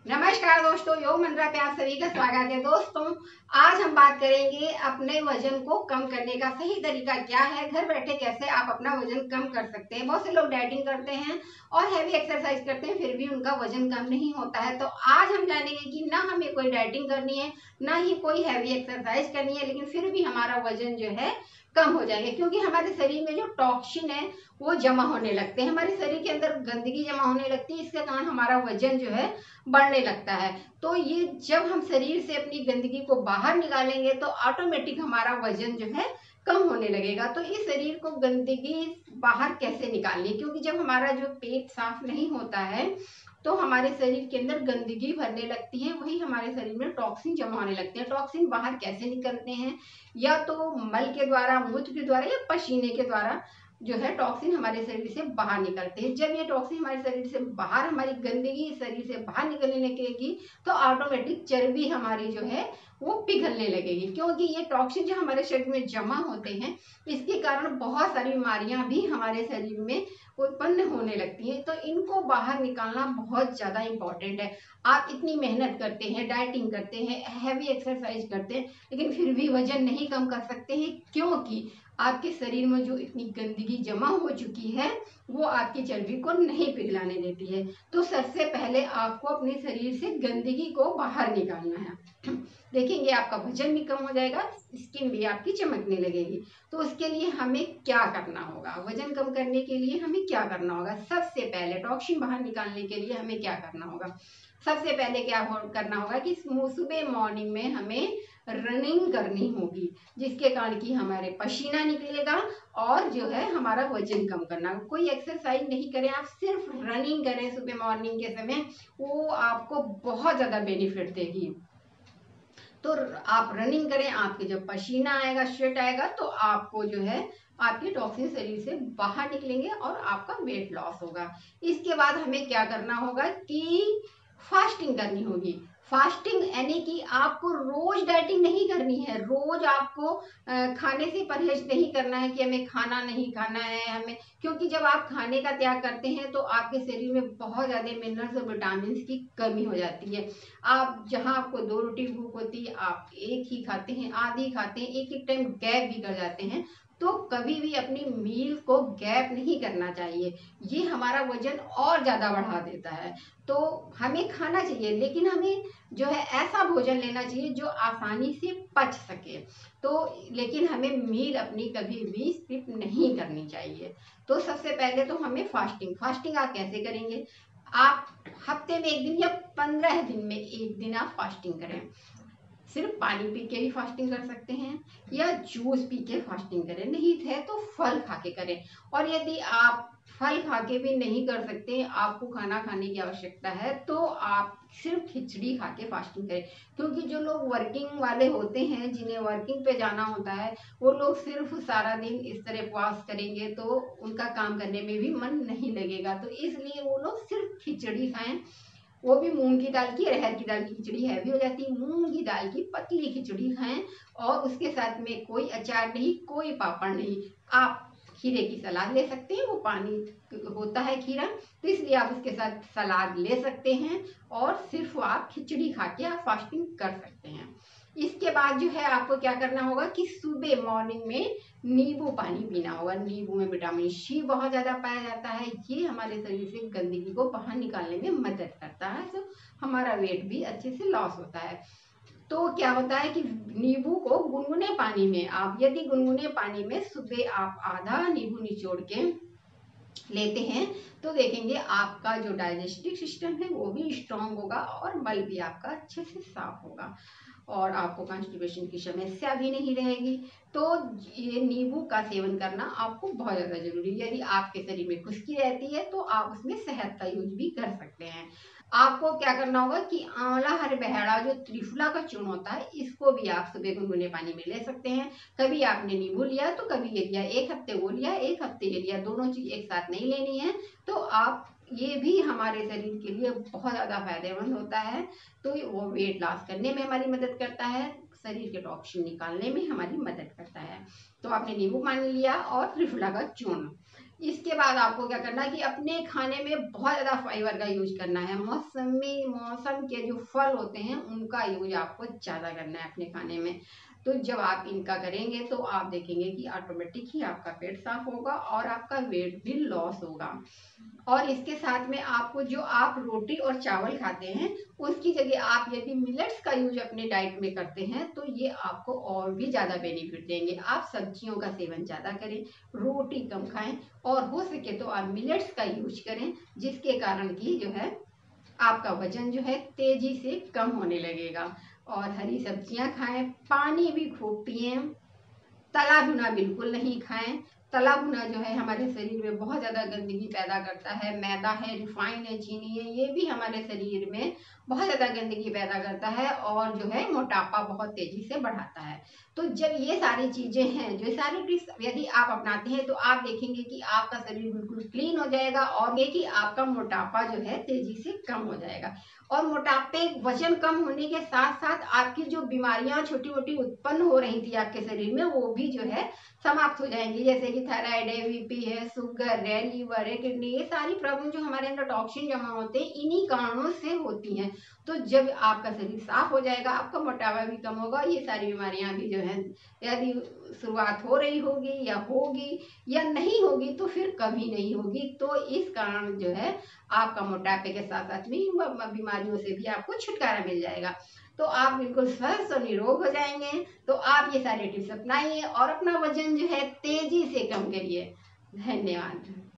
नमस्कार दोस्तों, योग मंत्रा पे आप सभी का स्वागत है। दोस्तों, आज हम बात करेंगे अपने वजन को कम करने का सही तरीका क्या है। घर बैठे कैसे आप अपना वजन कम कर सकते हैं। बहुत से लोग डाइटिंग करते हैं और हैवी एक्सरसाइज करते हैं, फिर भी उनका वजन कम नहीं होता है। तो आज हम जानेंगे कि ना हमें कोई डाइटिंग करनी है, ना ही कोई हैवी एक्सरसाइज करनी है, लेकिन फिर भी हमारा वजन जो है कम हो जाएंगे। क्योंकि हमारे शरीर में जो टॉक्सिन है वो जमा होने लगते हैं, हमारे शरीर के अंदर गंदगी जमा होने लगती है। इसके कारण हमारा वजन जो है बढ़ने लगता है। तो ये जब हम शरीर से अपनी गंदगी को बाहर निकालेंगे तो ऑटोमेटिक हमारा वजन जो है कम होने लगेगा। तो इस शरीर को गंदगी बाहर कैसे निकालनी, क्योंकि जब हमारा जो पेट साफ नहीं होता है तो हमारे शरीर के अंदर गंदगी भरने लगती है, वही हमारे शरीर में टॉक्सिन जमा होने लगते हैं। टॉक्सिन बाहर कैसे निकलते हैं, या तो मल के द्वारा, मूत्र के द्वारा, या पसीने के द्वारा जो है टॉक्सिन हमारे शरीर से बाहर निकलते हैं। जब ये टॉक्सिन हमारे शरीर से बाहर, हमारी गंदगी शरीर से बाहर निकलने लगेगी तो ऑटोमेटिक चर्बी हमारी जो है वो पिघलने लगेगी। क्योंकि ये टॉक्सिन जो हमारे शरीर में जमा होते हैं, इसके कारण बहुत सारी बीमारियां भी हमारे शरीर में उत्पन्न होने लगती हैं। तो इनको बाहर निकालना बहुत ज्यादा इंपॉर्टेंट है। आप इतनी मेहनत करते हैं, डाइटिंग करते हैं, हैवी एक्सरसाइज करते हैं, लेकिन फिर भी वजन नहीं कम कर सकते हैं, क्योंकि आपके शरीर में जो इतनी गंदगी जमा हो चुकी है वो आपकी चर्बी को नहीं पिघलाने देती है। तो सबसे पहले आपको अपने शरीर से गंदगी को बाहर निकालना है। देखेंगे आपका वजन भी कम हो जाएगा, स्किन भी आपकी चमकने लगेगी। तो उसके लिए हमें क्या करना होगा, वजन कम करने के लिए हमें क्या करना होगा। सबसे पहले टॉक्सिन बाहर निकालने के लिए हमें क्या करना होगा। सबसे पहले क्या करना होगा कि सुबह मॉर्निंग में हमें रनिंग करनी होगी, जिसके कारण कि हमारे पसीना निकलेगा और जो है हमारा वजन कम करना। कोई एक्सरसाइज नहीं करें, आप सिर्फ रनिंग करें सुबह मॉर्निंग के समय, वो आपको बहुत ज्यादा बेनिफिट देगी। तो आप रनिंग करें, आपके जब पसीना आएगा, स्वेट आएगा, तो आपको जो है आपके टॉक्सिन शरीर से बाहर निकलेंगे और आपका वेट लॉस होगा। इसके बाद हमें क्या करना होगा कि फास्टिंग करनी होगी। फास्टिंग यानी कि आपको रोज डाइटिंग नहीं करनी है, रोज आपको खाने से परहेज नहीं करना है कि हमें खाना नहीं खाना है हमें। क्योंकि जब आप खाने का त्याग करते हैं तो आपके शरीर में बहुत ज्यादा मिनरल्स और विटामिन की कमी हो जाती है। आप जहां आपको 2 रोटी भूख होती है, आप एक ही खाते हैं, आधी खाते हैं, एक एक टाइम गैप भी कर जाते हैं। तो कभी भी अपनी मील को गैप नहीं करना चाहिए, ये हमारा वजन और ज्यादा बढ़ा देता है। तो हमें खाना चाहिए, लेकिन हमें जो है ऐसा भोजन लेना चाहिए जो आसानी से पच सके। तो लेकिन हमें मील अपनी कभी भी स्किप नहीं करनी चाहिए। तो सबसे पहले तो हमें फास्टिंग आप कैसे करेंगे। आप हफ्ते में 1 दिन या 15 दिन में 1 दिन आप फास्टिंग करें। सिर्फ पानी पी के भी फास्टिंग कर सकते हैं, या जूस पी के फास्टिंग करें, नहीं है तो फल खा के करें। और यदि आप फल खा के भी नहीं कर सकते, आपको खाना खाने की आवश्यकता है, तो आप सिर्फ खिचड़ी खा के फास्टिंग करें। क्योंकि जो लोग वर्किंग वाले होते हैं, जिन्हें वर्किंग पे जाना होता है, वो लोग सिर्फ सारा दिन इस तरह उपवास करेंगे तो उनका काम करने में भी मन नहीं लगेगा। तो इसलिए वो लोग सिर्फ खिचड़ी खाएं, वो भी मूंग की दाल की, अरहर की दाल की खिचड़ी हैवी हो जाती है। मूंग की दाल की पतली खिचड़ी खाएं, और उसके साथ में कोई अचार नहीं, कोई पापड़ नहीं। आप खीरे की सलाद ले सकते हैं, वो पानी होता है खीरा, तो इसलिए आप उसके साथ सलाद ले सकते हैं, और सिर्फ आप खिचड़ी खा के आप फास्टिंग कर सकते हैं। इसके बाद जो है आपको क्या करना होगा कि सुबह मॉर्निंग में नींबू पानी पीना होगा। नींबू में विटामिन सी बहुत ज्यादा पाया जाता है, ये हमारे शरीर से गंदगी को बाहर निकालने में मदद करता है, तो हमारा वेट भी अच्छे से लॉस होता है। तो क्या होता है कि नींबू को गुनगुने पानी में, आप यदि गुनगुने पानी में सुबह आप आधा नींबू निचोड़ के लेते हैं, तो देखेंगे आपका जो डाइजेस्टिव सिस्टम है वो भी स्ट्रांग होगा, और मल भी आपका अच्छे से साफ होगा, और आपको कॉन्स्टिपेशन की समस्या भी नहीं रहेगी। तो ये नींबू का सेवन करना आपको बहुत ज्यादा जरूरी है। यदि आपके शरीर में खुश्की रहती है तो आप उसमें शहद का यूज भी कर सकते हैं। आपको क्या करना होगा कि आंवला हरबहरा जो त्रिफला का चूर्ण होता है, इसको भी आप सुबह गुनगुने पानी में ले सकते हैं। कभी आपने नींबू लिया तो कभी ये लिया, एक हफ्ते वो लिया, एक हफ्ते ये लिया, दोनों चीज एक साथ नहीं लेनी है। तो आप ये भी हमारे शरीर के लिए बहुत ज्यादा फायदेमंद होता है। तो वो वेट लॉस करने में हमारी मदद करता है, शरीर के टॉक्सिन निकालने में हमारी मदद करता है। तो आपने नींबू पानी लिया और त्रिफला का चूर्ण, इसके बाद आपको क्या करना है कि अपने खाने में बहुत ज़्यादा फाइबर का यूज करना है। मौसम के जो फल होते हैं उनका यूज आपको ज़्यादा करना है अपने खाने में। तो जब आप इनका करेंगे तो आप देखेंगे कि ऑटोमेटिक ही आपका पेट साफ होगा और आपका वेट भी लॉस होगा। और इसके साथ में आपको जो आप रोटी और चावल खाते हैं उसकी जगह आप यदि मिलेट्स का यूज अपने डाइट में करते हैं तो ये आपको और भी ज़्यादा बेनिफिट देंगे। आप सब्जियों का सेवन ज़्यादा करें, रोटी कम खाएं और हो सके तो आप मिलेट्स का यूज करें, जिसके कारण कि जो है आपका वजन जो है तेजी से कम होने लगेगा। और हरी सब्जियां खाएं, पानी भी खूब पिए, तला भुना बिल्कुल नहीं खाएं। तला भुना जो है हमारे शरीर में बहुत ज़्यादा गंदगी पैदा करता है। मैदा है, रिफाइन है, चीनी है, ये भी हमारे शरीर में बहुत ज़्यादा गंदगी पैदा करता है और जो है मोटापा बहुत तेजी से बढ़ाता है। तो जब ये सारी चीज़ें हैं, जो सारी टिप्स यदि आप अपनाते हैं तो आप देखेंगे कि आपका शरीर बिल्कुल क्लीन हो जाएगा और ये कि आपका मोटापा जो है तेजी से कम हो जाएगा। और मोटापे वजन कम होने के साथ साथ आपकी जो बीमारियां छोटी मोटी उत्पन्न हो रही थी आपके शरीर में वो भी जो है समाप्त हो जाएंगी, जैसे कि थायराइड है, बीपी है, शुगर है, लीवर है, किडनी, ये सारी प्रॉब्लम जो हमारे अंदर टॉक्सिन जमा होते हैं इन्हीं कारणों से होती हैं। तो जब आपका शरीर साफ हो जाएगा, आपका मोटापा भी कम होगा, ये सारी बीमारियां भी जो है यदि शुरुआत हो रही होगी या होगी या नहीं होगी तो फिर कभी नहीं होगी। तो इस कारण जो है आपका मोटापे के साथ साथ में बीमारियों से भी आपको छुटकारा मिल जाएगा। तो आप बिल्कुल स्वस्थ और निरोग हो जाएंगे। तो आप ये सारे टिप्स अपनाइए और अपना वजन जो है तेजी से कम करिए। धन्यवाद।